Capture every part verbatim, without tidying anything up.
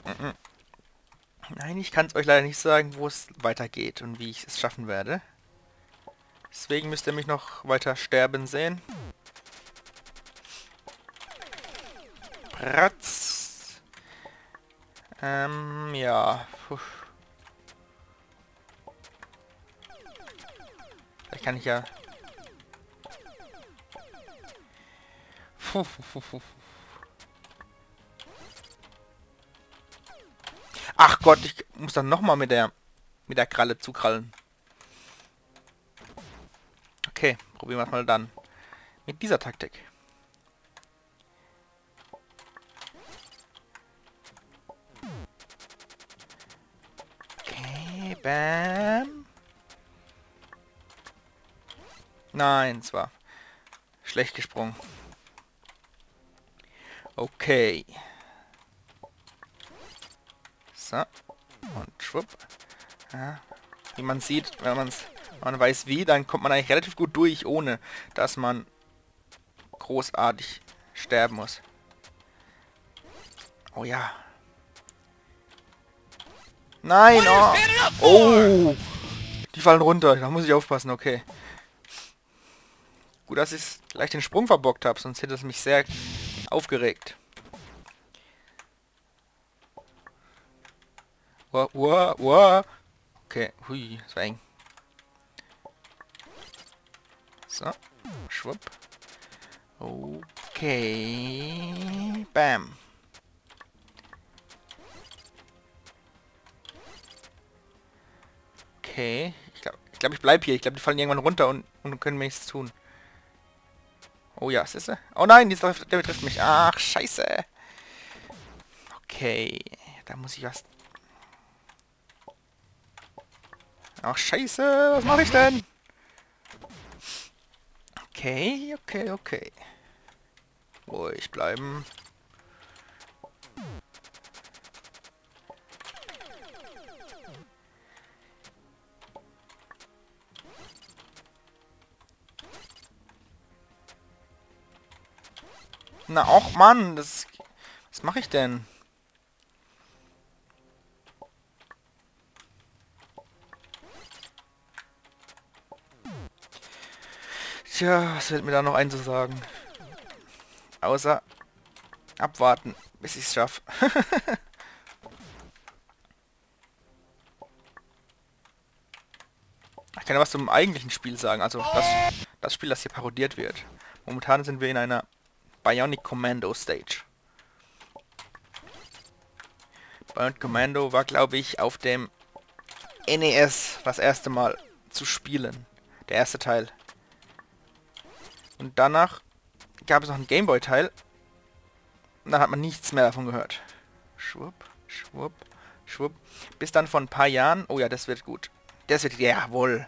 mm. Nein, ich kann es euch leider nicht sagen, wo es weitergeht und wie ich es schaffen werde. Deswegen müsst ihr mich noch weiter sterben sehen. Pratz. Ähm, ja. Puh. Vielleicht kann ich ja... Puh, puh, puh, puh. Ach Gott, ich muss dann nochmal mit der mit der Kralle zukrallen. Okay, probieren wir es mal dann. Mit dieser Taktik. Okay, bam. Nein, es war schlecht gesprungen. Okay. So. Und schwupp. Ja. Wie man sieht, wenn man's, man weiß wie, dann kommt man eigentlich relativ gut durch, ohne dass man großartig sterben muss. Oh ja. Nein, oh. Oh. Die fallen runter, da muss ich aufpassen, okay. Gut, dass ich gleich den Sprung verbockt habe, sonst hätte es mich sehr aufgeregt. Wow, wow, wow. Okay, hui, das war eng. So, schwupp. Okay, bam. Okay, ich glaube, ich, glaub, ich bleib hier. Ich glaube, die fallen irgendwann runter und, und können mir nichts tun. Oh ja, siehst du? Oh nein, dieser, der betrifft mich. Ach, scheiße. Okay, da muss ich was... Ach, scheiße, was mache ich denn? Okay, okay, okay. Ruhig bleiben. Na, auch Mann, das... Was mache ich denn? Tja, was fällt mir da noch einzusagen? Außer abwarten, bis ich es schaffe. Ich kann ja was zum eigentlichen Spiel sagen, also das, das Spiel, das hier parodiert wird. Momentan sind wir in einer Bionic Commando Stage. Bionic Commando war, glaube ich, auf dem N E S das erste Mal zu spielen. Der erste Teil. Und danach gab es noch einen Gameboy-Teil. Und dann hat man nichts mehr davon gehört. Schwupp, schwupp, schwupp. Bis dann vor ein paar Jahren... Oh ja, das wird gut. Das wird... Jawohl.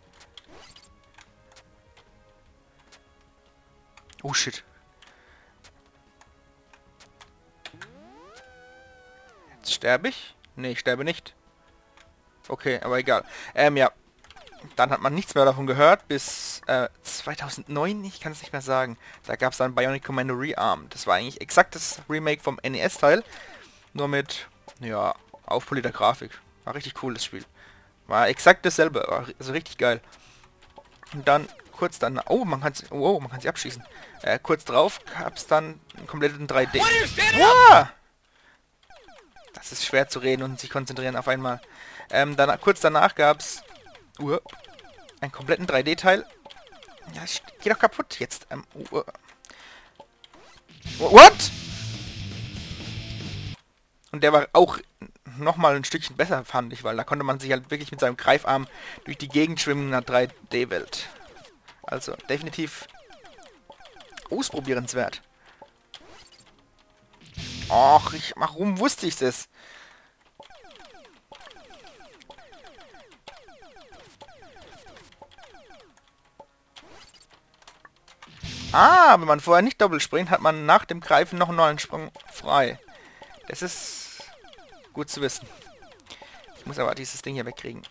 Oh shit. Jetzt sterbe ich? Nee, ich sterbe nicht. Okay, aber egal. Ähm, ja. Dann hat man nichts mehr davon gehört, bis äh, zweitausendneun, ich kann es nicht mehr sagen. Da gab es dann Bionic Commando Rearmed. Das war eigentlich exakt das Remake vom N E S-Teil. Nur mit, ja, aufpolierter Grafik. War richtig cool, das Spiel. War exakt dasselbe, war also richtig geil. Und dann kurz dann, oh, man kann oh, man kann sie abschießen. Äh, kurz drauf gab es dann einen kompletten drei D. Ah! Das ist schwer zu reden und sich konzentrieren auf einmal. Ähm, dann, kurz danach gab es uh, einen kompletten drei D-Teil. Ja, geht doch kaputt jetzt. Ähm, uh, what? Und der war auch nochmal ein Stückchen besser, fand ich, weil da konnte man sich halt wirklich mit seinem Greifarm durch die Gegend schwimmen in einer drei D-Welt. Also, definitiv ausprobierenswert. Och, ich, warum wusste ich das? Ah, wenn man vorher nicht doppelt springt, hat man nach dem Greifen noch einen neuen Sprung frei. Das ist gut zu wissen. Ich muss aber dieses Ding hier wegkriegen.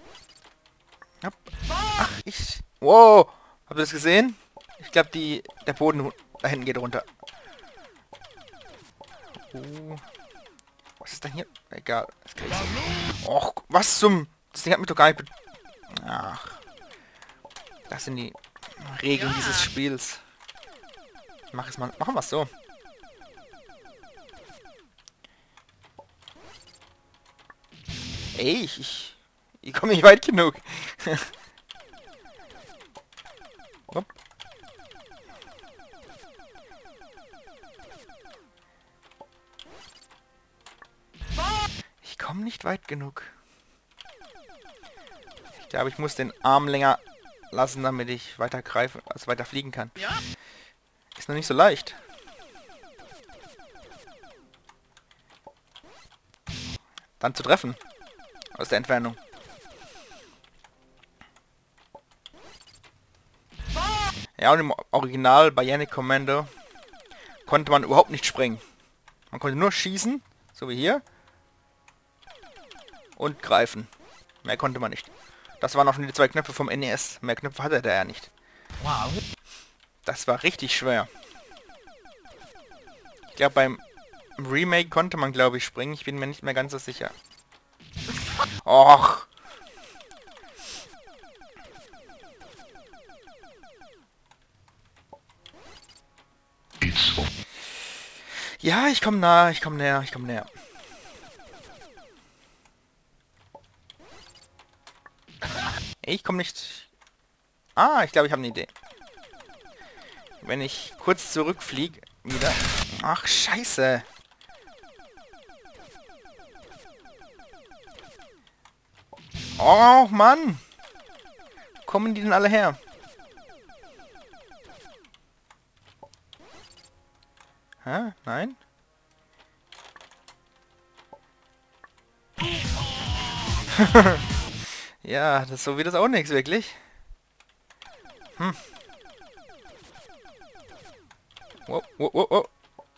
Ach, ich... Wow! Habt ihr das gesehen? Ich glaube, die der Boden da hinten geht runter. Uh. Was ist denn hier? Egal. Das krieg ich so. Och, was zum... Das Ding hat mich doch gar nicht... Be Ach. Das sind die Regeln dieses Spiels. Mach es mal. Machen wir es so. Ey, ich... Ich, ich komme nicht weit genug. Hopp. Ich komme nicht weit genug. Ich glaube, ich muss den Arm länger lassen, damit ich weiter greifen, also weiter fliegen kann. Ist noch nicht so leicht. Dann zu treffen. Aus der Entfernung. Ja, und im Original Bionic Commando konnte man überhaupt nicht springen. Man konnte nur schießen, so wie hier. Und greifen. Mehr konnte man nicht. Das waren auch schon die zwei Knöpfe vom N E S. Mehr Knöpfe hatte der ja nicht. Wow. Das war richtig schwer. Ich glaube, beim Remake konnte man, glaube ich, springen. Ich bin mir nicht mehr ganz so sicher. Och. Ja, ich komme nah, ich komme näher, ich komme näher. Ich komme nicht... Ah, ich glaube, ich habe eine Idee. Wenn ich kurz zurückfliege, wieder... Ach, scheiße. Oh, Mann. Wo kommen die denn alle her? Hä? Nein? Ja, das so wird das auch nichts, wirklich. Hm. Wow, wow, wow, wow.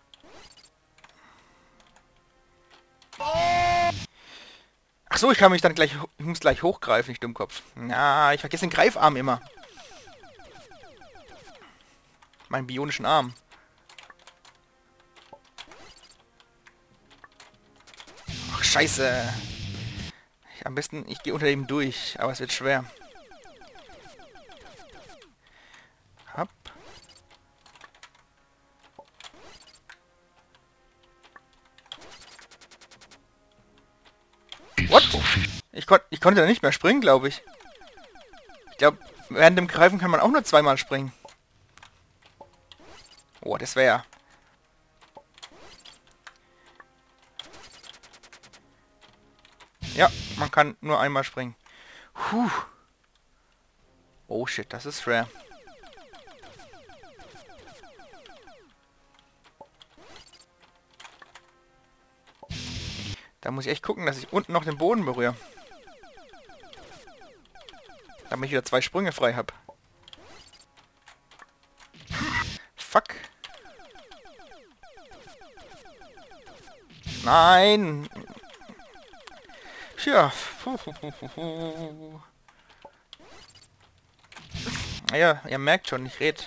Ach so, ich kann mich dann gleich... Ich muss gleich hochgreifen, nicht Dummkopf. Na, ich vergesse den Greifarm immer. Meinen bionischen Arm. Ach, scheiße. Ich, am besten, ich gehe unter ihm durch, aber es wird schwer. Hopp. What? Ich, kon ich konnte da nicht mehr springen, glaube ich. Ich glaube, während dem Greifen kann man auch nur zweimal springen. Oh, das wäre... Ja, man kann nur einmal springen. Puh. Oh shit, das ist schwer. Da muss ich echt gucken, dass ich unten noch den Boden berühre. Damit ich wieder zwei Sprünge frei habe. Fuck. Nein. Tja. Ja, ihr merkt schon, ich rede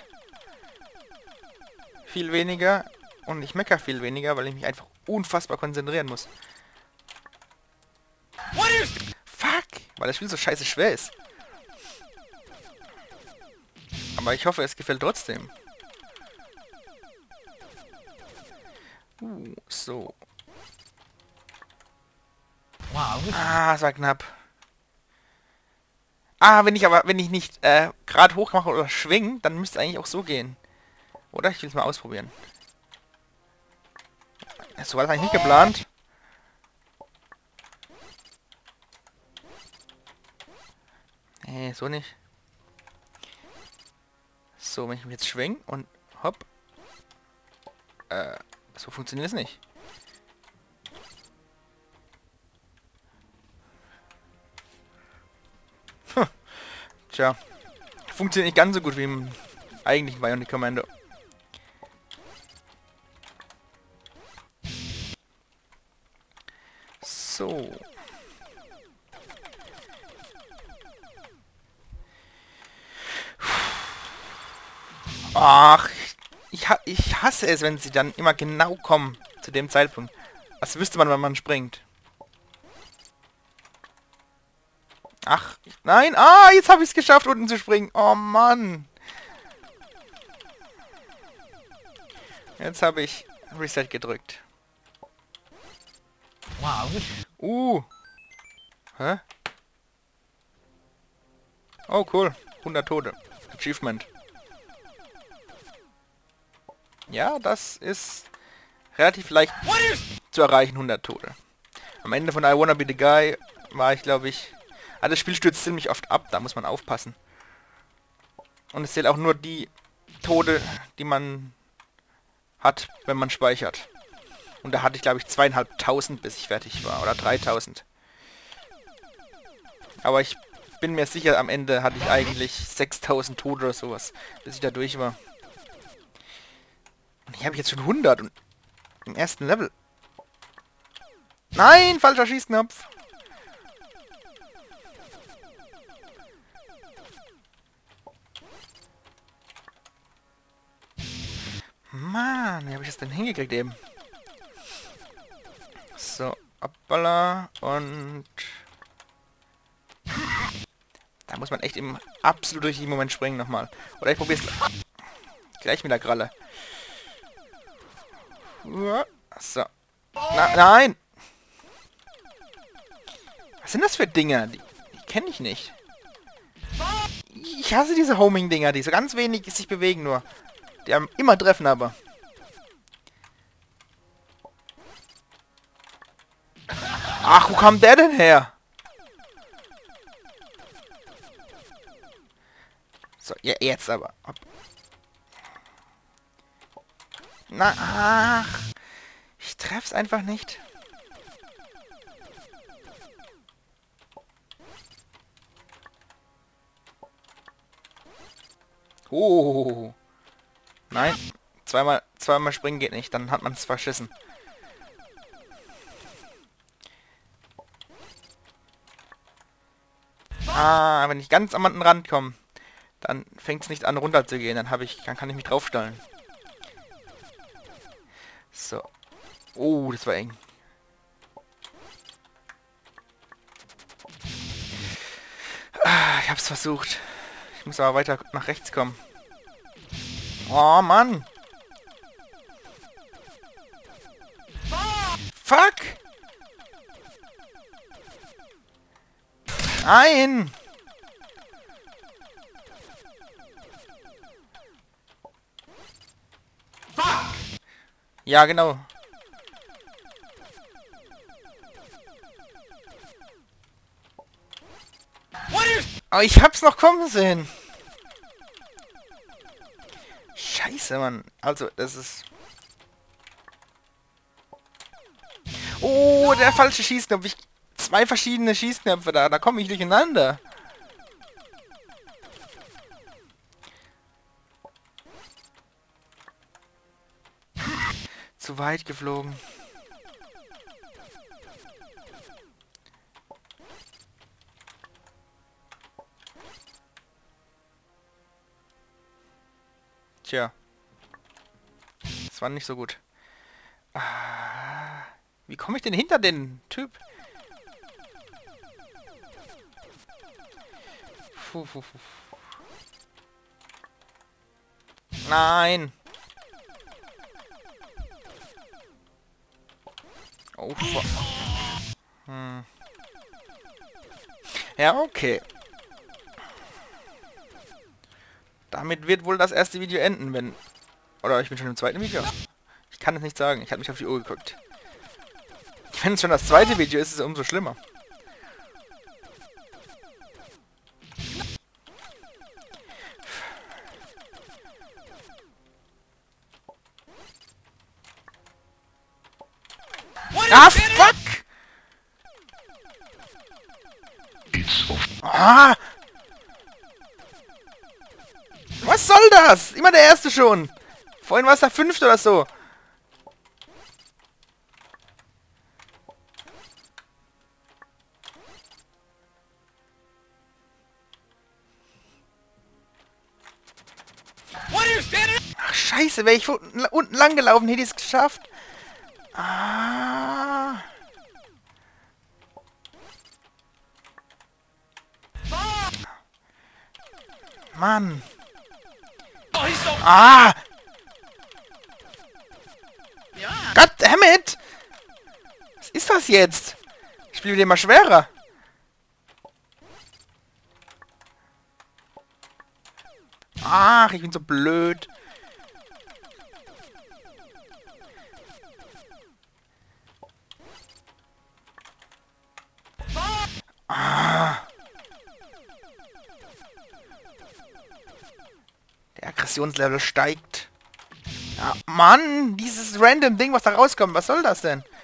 viel weniger und ich mecker viel weniger, weil ich mich einfach unfassbar konzentrieren muss. Fuck! Weil das Spiel so scheiße schwer ist. Aber ich hoffe, es gefällt trotzdem. Uh, so. Wow. Ah, es war knapp. Ah, wenn ich aber, wenn ich nicht äh, gerade hoch mache oder schwingen, dann müsste es eigentlich auch so gehen. Oder? Ich will es mal ausprobieren. So war das eigentlich nicht geplant. Nee, so nicht. So, wenn ich mich jetzt schwing und hopp. Äh, so funktioniert es nicht. Hm. Tja. Funktioniert nicht ganz so gut wie im eigentlichen Bionic Commando. So. Ach, ich, ha ich hasse es, wenn sie dann immer genau kommen zu dem Zeitpunkt. Als wüsste man, wann man springt. Ach, nein. Ah, jetzt habe ich es geschafft, unten zu springen. Oh, Mann. Jetzt habe ich Reset gedrückt. Wow. Uh. Hä? Oh, cool. hundert Tote. Achievement. Ja, das ist relativ leicht zu erreichen, hundert Tote. Am Ende von I Wanna Be The Guy war ich, glaube ich... Ah, das Spiel stürzt ziemlich oft ab, da muss man aufpassen. Und es zählt auch nur die Tode, die man hat, wenn man speichert. Und da hatte ich, glaube ich, zweieinhalbtausend, bis ich fertig war. Oder dreitausend. Aber ich bin mir sicher, am Ende hatte ich eigentlich sechstausend Tote oder sowas, bis ich da durch war. Und hier habe ich jetzt schon hundert und im ersten Level. Nein, falscher Schießknopf. Mann, wie habe ich das denn hingekriegt eben? So, hoppala und... Da muss man echt im absolut richtigen Moment springen nochmal. Oder ich probiere es gleich mit der Kralle. So. Na, nein! Was sind das für Dinger? Die, die kenne ich nicht. Ich hasse diese Homing-Dinger, die so ganz wenig sich bewegen nur. Die haben immer Treffen aber. Ach, wo kam der denn her? So, ja, jetzt aber. Hopp. Na, ach. Ich treff's einfach nicht. Oh. Nein. Zweimal, zweimal springen geht nicht. Dann hat man es verschissen. Ah, wenn ich ganz am Rand komme, dann fängt es nicht an runter zu gehen. Dann habe ich, dann kann ich mich draufstellen. So. Oh, das war eng. Ah, ich hab's versucht. Ich muss aber weiter nach rechts kommen. Oh, Mann. Fuck. Nein. Ja, genau. Aber ich hab's noch kommen sehen. Scheiße, Mann. Also, das ist... Oh, der falsche Schießknopf. Ich... Zwei verschiedene Schießknöpfe da. Da komme ich durcheinander. Zu weit geflogen. Tja. Das war nicht so gut. Ah, wie komme ich denn hinter den Typ? Puh, puh, puh. Nein. Oh, fuck. Hm. Ja, okay. Damit wird wohl das erste Video enden, wenn... Oder ich bin schon im zweiten Video. Ich kann es nicht sagen. Ich habe mich auf die Uhr geguckt. Wenn es schon das zweite Video ist, ist es umso schlimmer. Ah, fuck! Ah! Was soll das? Immer der erste schon. Vorhin war es der fünfte oder so. Ach, scheiße, wäre ich unten lang gelaufen, hätte ich es geschafft. Ah. Mann. Ah! God damn it! Was ist das jetzt? Ich spiele den mal schwerer. Ach, ich bin so blöd. Ah. Der Aggressionslevel steigt. Ja, Mann, dieses random Ding, was da rauskommt, was soll das denn?